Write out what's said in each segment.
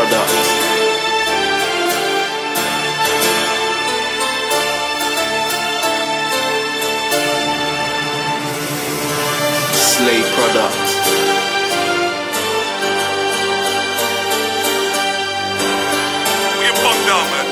product. Slay product. We a bum down, man.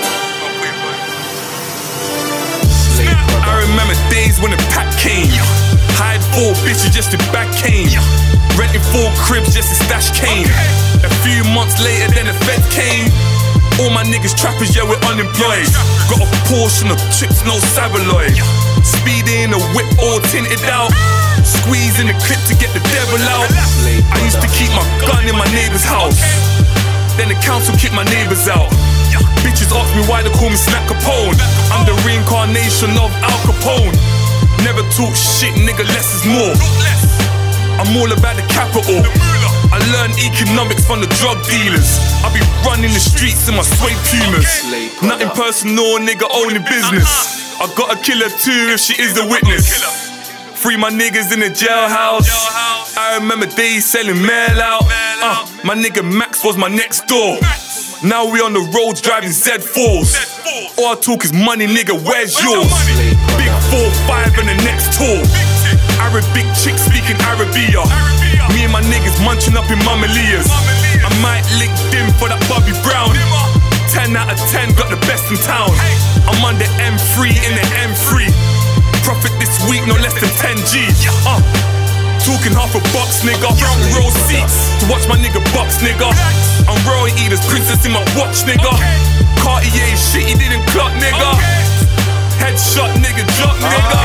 Slay product. I remember days when the pack came. Hired 4 bitches just to back came. Renting 4 cribs just to stash came. A few months later then the feds came. All my niggas trappers, yeah, we're unemployed. Got a portion of chips, no Savaloid. Speeding a whip all tinted out. Squeezing the clip to get the devil out. I used to keep my gun in my neighbor's house. Then the council kicked my neighbors out. Bitches ask me why they call me Snack Capone. I'm the reincarnation of Al Capone. Never talk shit, nigga, less is more. I'm all about the capital. I learned economics from the drug dealers. I be running the streets in my suede Pumas. Nothing personal, nigga, only business. I gotta kill her too if she is the witness. Free my niggas in the jailhouse. I remember days selling mail out. My nigga Max was my next door. Now we on the roads driving Z4s. All I talk is money, nigga, where's yours? Big 4-5 and the next tour. Arabic chick speaking Arabia. Me and my niggas munching up in Mama Leah's. I might link dim for that Bobby Brown. 10 out of 10, got the best in town. I'm on the M3 in the M3. Profit this week, no less than 10 G's. Talking half a box, nigga. Front row seats to watch my nigga box, nigga. I'm royalty, there's princess in my watch, nigga. Cartier shit, he didn't clock, nigga. Headshot, nigga, drop, nigga.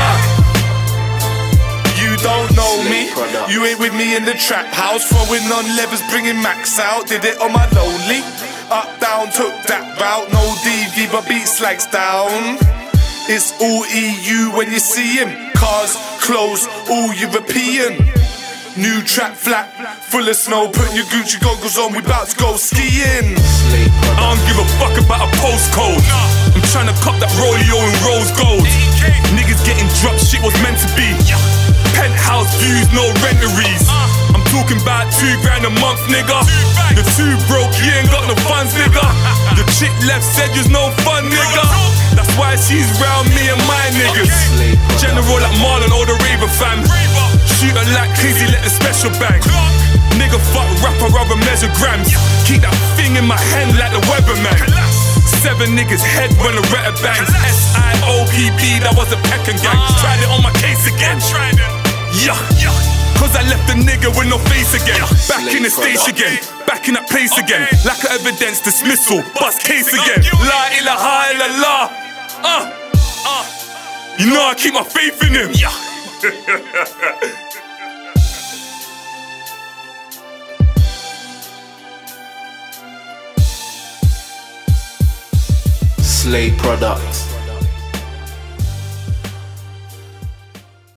You don't know me, you ain't with me in the trap house. Throwing on levers, bringing Max out. Did it on my lonely. Up, down, took that route. No DV, but beat slags down. It's all EU when you see him. Cars, clothes, all European. New trap flat, full of snow. Putting your Gucci goggles on, we bout to go skiing. I don't give a fuck about a postcode. I'm tryna cop that Rolio in rose gold. Niggas getting dropped, shit was meant to be. Penthouse views, no rentaries. I'm talking about 2 grand a month, nigga. The 2 broke, you ain't got no funds, nigga. The chick left said you's no fun, nigga. That's why she's round me and my niggas. General like Marlon or the Raver fam. Shoot her like Crazy, let the special bang. Nigga fuck rapper, rubber measure grams. Keep that thing in my hand like the Weatherman. 7 niggas head when the retter bangs. SIOPP, that was a pecking gang. Tried it on my case again. Yeah, cause I left the nigga with no face again. Back in the stage again, back in that place again. Lack of evidence, dismissal, bust case again. La ilaha illallah. You know I keep my faith in him. Slay product.